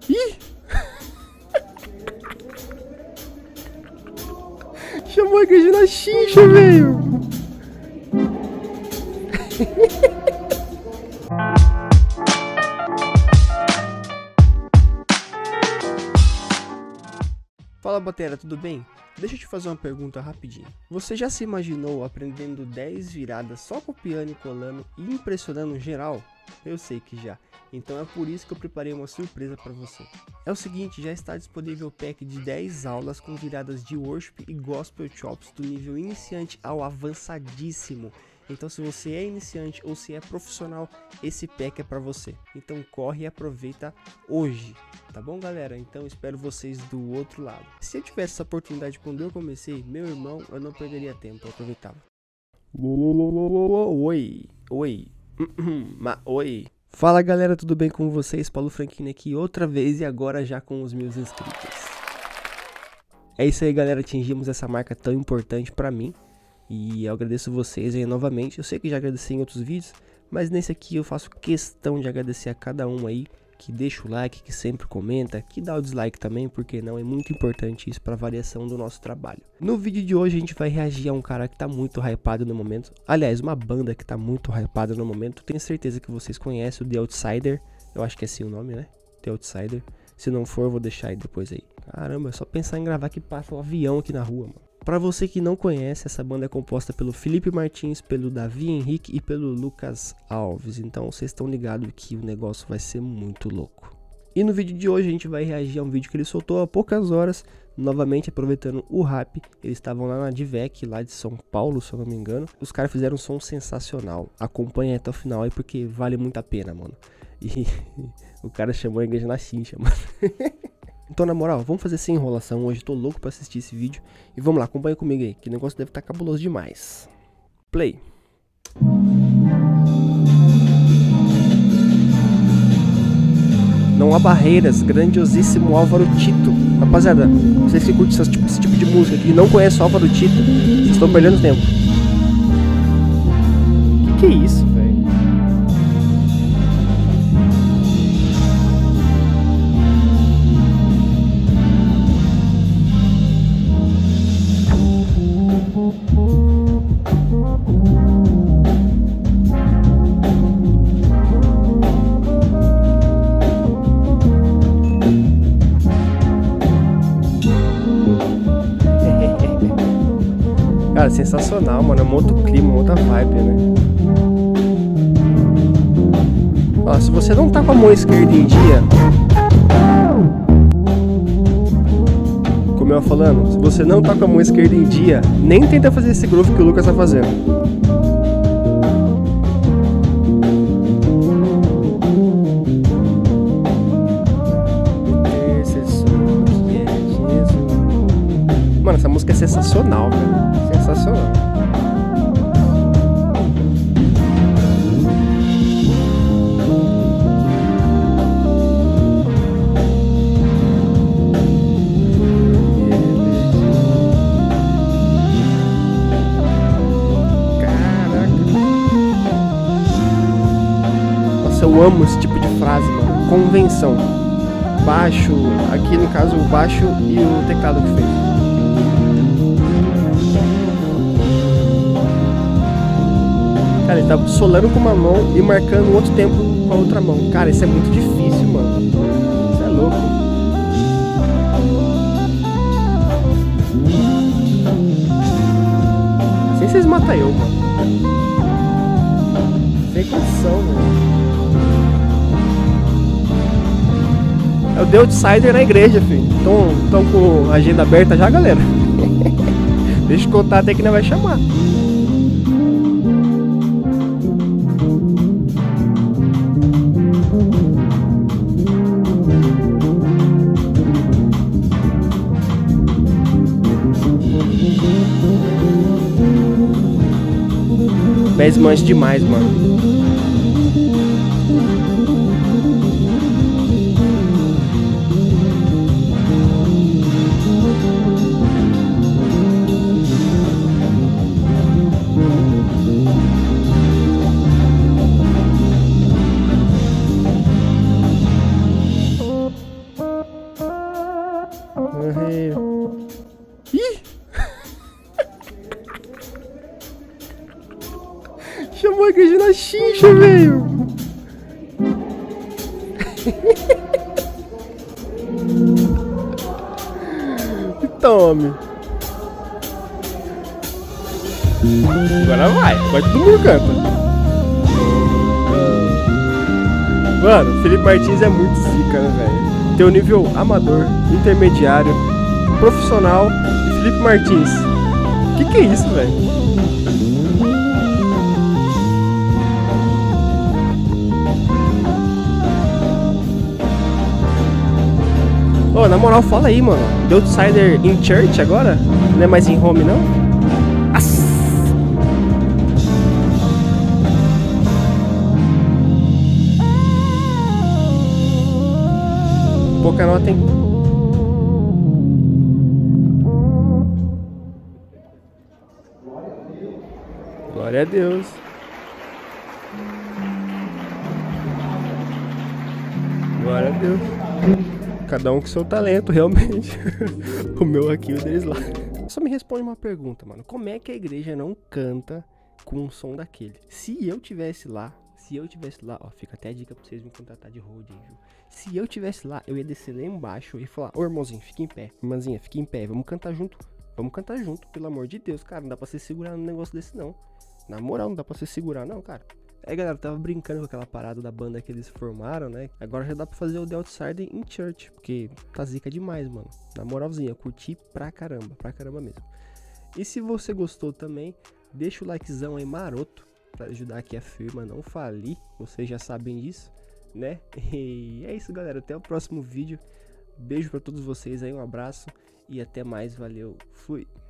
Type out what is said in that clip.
Ih! Chamou a igreja na xincha, velho! Fala, Batera, tudo bem? Deixa eu te fazer uma pergunta rapidinho. Você já se imaginou aprendendo 10 viradas só copiando e colando e impressionando geral? Eu sei que já. Então é por isso que eu preparei uma surpresa para você. É o seguinte, já está disponível o pack de 10 aulas com viradas de worship e gospel chops do nível iniciante ao avançadíssimo. Então se você é iniciante ou se é profissional, esse pack é para você. Então corre e aproveita hoje, tá bom, galera? Então espero vocês do outro lado. Se eu tivesse essa oportunidade quando eu comecei, meu irmão, eu não perderia tempo, eu aproveitava. Oi. Oi. Fala, galera, tudo bem com vocês? Paulo Franquini aqui outra vez e agora já com os 1000 inscritos. É isso aí, galera, atingimos essa marca tão importante pra mim. E eu agradeço vocês aí novamente. Eu sei que já agradeci em outros vídeos, mas nesse aqui eu faço questão de agradecer a cada um aí que deixa o like, que sempre comenta, que dá o dislike também, porque não é muito importante isso para variação do nosso trabalho. No vídeo de hoje a gente vai reagir a um cara que tá muito hypado no momento. Aliás, uma banda que tá muito hypada no momento. Tenho certeza que vocês conhecem o The Outsider. Eu acho que é assim o nome, né? The Outsider. Se não for, eu vou deixar aí depois aí. Caramba, é só pensar em gravar que passa um avião aqui na rua, mano. Pra você que não conhece, essa banda é composta pelo Felipe Martins, pelo Davi Henrique e pelo Lucas Alves. Então vocês estão ligados que o negócio vai ser muito louco. E no vídeo de hoje a gente vai reagir a um vídeo que ele soltou há poucas horas. Novamente aproveitando o rap. Eles estavam lá na Divec, lá de São Paulo, se eu não me engano. Os caras fizeram um som sensacional. Acompanha até o final aí porque vale muito a pena, mano. E o cara chamou a igreja na xincha, mano. Então, na moral, vamos fazer sem enrolação. Hoje tô louco pra assistir esse vídeo. E vamos lá, acompanha comigo aí, que o negócio deve estar cabuloso demais. Play. Não há barreiras, grandiosíssimo Álvaro Tito. Rapaziada, vocês que curtem esse tipo de música aqui e não conhecem o Álvaro Tito, vocês estão perdendo tempo. Que é isso, velho? Cara, sensacional, mano. É um outro clima, uma outra vibe, né? Ó, se você não tá com a mão esquerda em dia, como eu ia falando, se você não tá com a mão esquerda em dia, nem tenta fazer esse groove que o Lucas tá fazendo. Mano, essa música é sensacional, velho. Sensacional. Caraca. Nossa, eu amo esse tipo de frase, mano. Convenção. Baixo, aqui no caso o baixo e o teclado que fez. Cara, ele tá solando com uma mão e marcando outro tempo com a outra mão. Cara, isso é muito difícil, mano. Isso é louco. Assim vocês matam eu, mano. Sem condição, velho. É o The Outsider na igreja, filho. Estão com a agenda aberta já, galera? Deixa eu contar até que não vai chamar. Bez mancha demais, mano. Ih! Chamou a igreja na xixa, velho! Tome! Agora vai! Agora todo mundo canta! Mano, Felipe Martins é muito zica, né, velho? Tem o nível amador, intermediário, profissional e Felipe Martins. Que é isso, velho? Ô, na moral, fala aí, mano. The Outsider in Church agora? Não é mais em home, não? Nossa! Pouca nota, hein? Glória a Deus. Glória a Deus. Cada um com seu talento, realmente. O meu aqui e o deles lá. Só me responde uma pergunta, mano. Como é que a igreja não canta com um som daquele? Se eu tivesse lá, ó, fica até a dica pra vocês me contratar de road, hein, viu? Se eu tivesse lá, eu ia descer lá embaixo e falar: ô, irmãozinho, fica em pé. Irmãzinha, fica em pé. Vamos cantar junto. Vamos cantar junto, pelo amor de Deus, cara. Não dá pra se segurar num negócio desse, não. Na moral, não dá pra se segurar, não, cara. Aí, galera, eu tava brincando com aquela parada da banda que eles formaram, né? Agora já dá pra fazer o The Outsider in Church, porque tá zica demais, mano. Na moralzinha, eu curti pra caramba mesmo. E se você gostou também, deixa o likezão aí maroto pra ajudar aqui a firma a não falir. Vocês já sabem disso, né? E é isso, galera. Até o próximo vídeo. Beijo pra todos vocês aí, um abraço e até mais. Valeu, fui!